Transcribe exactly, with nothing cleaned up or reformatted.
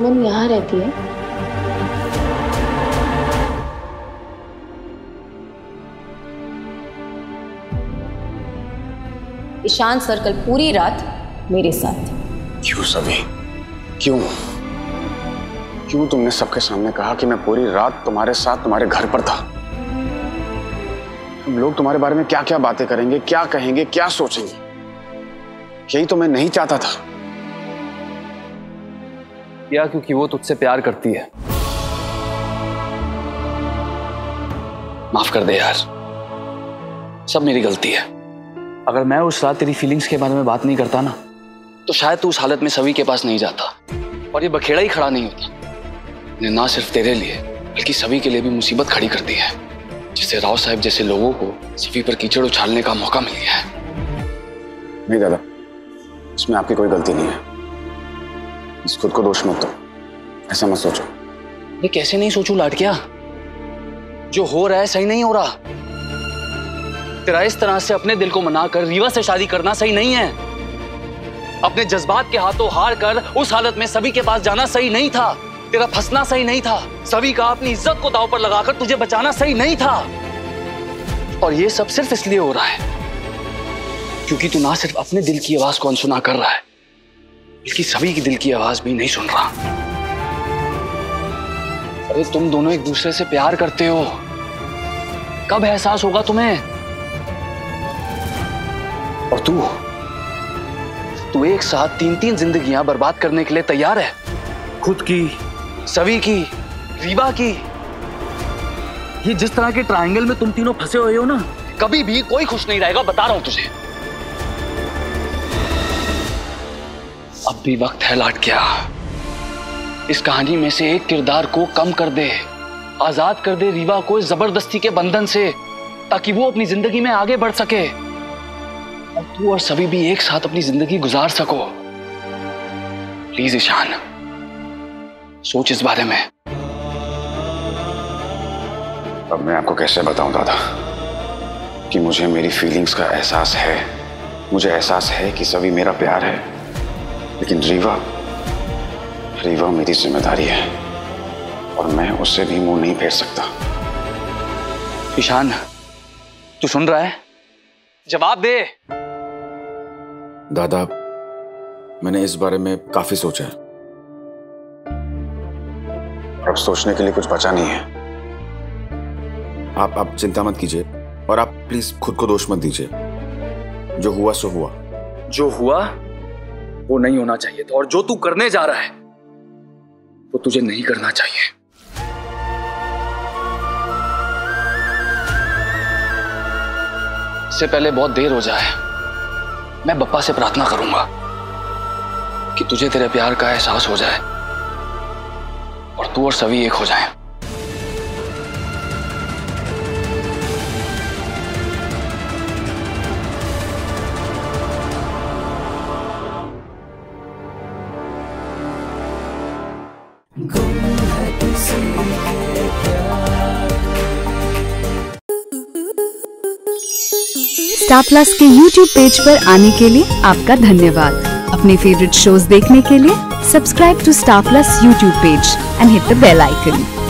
सुमन यहाँ रहती है? ईशान सर कल पूरी रात मेरे साथ। क्यों सभी? क्यों क्यों तुमने सबके सामने कहा कि मैं पूरी रात तुम्हारे साथ तुम्हारे घर पर था? लोग तुम्हारे बारे में क्या क्या बातें करेंगे, क्या कहेंगे, क्या सोचेंगे, यही तो मैं नहीं चाहता था। या क्योंकि वो तुझसे प्यार करती है। माफ कर दे यार, सब मेरी गलती है। अगर मैं उस रात तेरी फीलिंग्स के बारे में बात नहीं करता ना, तो शायद तू उस हालत में सभी के पास नहीं जाता और ये बखेड़ा ही खड़ा नहीं होता। ने ना सिर्फ तेरे लिए बल्कि सभी के लिए भी मुसीबत खड़ी कर दी है, जिससे राव साहब जैसे लोगों को सभी पर कीचड़ उछालने का मौका मिल गया है। नहीं दादा, इसमें आपकी कोई गलती नहीं है। इस खुद को दोष मत दो, ऐसा मत सोचो। ये कैसे नहीं सोचूं लाडकिया? जो हो रहा है सही नहीं हो रहा। तेरा इस तरह से अपने दिल को मनाकर रीवा से शादी करना सही नहीं है। अपने जज्बात के हाथों हार कर उस हालत में सभी के पास जाना सही नहीं था। तेरा फंसना सही नहीं था। सभी का अपनी इज्जत को दांव पर लगाकर तुझे बचाना सही नहीं था। और ये सब सिर्फ इसलिए हो रहा है क्योंकि तू ना सिर्फ अपने दिल की आवाज को अनसुना कर रहा है, बल्कि सभी की दिल की आवाज भी नहीं सुन रहा। अरे तुम दोनों एक दूसरे से प्यार करते हो, कब एहसास होगा तुम्हें? और तू तू एक साथ तीन तीन जिंदगियां बर्बाद करने के लिए तैयार है। खुद की, सभी की, रीवा की। ये जिस तरह के ट्रायंगल में तुम तीनों फंसे हुए हो ना, कभी भी कोई खुश नहीं रहेगा, बता रहा हूं तुझे। अब भी वक्त है लाडकिया, इस कहानी में से एक किरदार को कम कर दे, आजाद कर दे रीवा को इस जबरदस्ती के बंधन से, ताकि वो अपनी जिंदगी में आगे बढ़ सके और तू और सभी भी एक साथ अपनी जिंदगी गुजार सको। प्लीज ईशान, सोच इस बारे में। अब मैं आपको कैसे बताऊं दादा कि मुझे मेरी फीलिंग्स का एहसास है। मुझे एहसास है कि सभी मेरा प्यार है, लेकिन रीवा रीवा मेरी जिम्मेदारी है और मैं उससे भी मुंह नहीं फेर सकता। ईशान, तू सुन रहा है? जवाब दे। दादा, मैंने इस बारे में काफी सोचा है। अब सोचने के लिए कुछ बचा नहीं है। आप आप चिंता मत कीजिए और आप प्लीज खुद को दोष मत दीजिए। जो हुआ सो हुआ। जो हुआ वो नहीं होना चाहिए था, और जो तू करने जा रहा है वो तुझे नहीं करना चाहिए। इससे पहले बहुत देर हो जाए, मैं बप्पा से प्रार्थना करूंगा कि तुझे तेरे प्यार का एहसास हो जाए और तू और सभी एक हो जाएं। स्टार प्लस के यूट्यूब पेज पर आने के लिए आपका धन्यवाद। अपने फेवरेट शोज देखने के लिए subscribe to Star Plus YouTube page and hit the bell icon.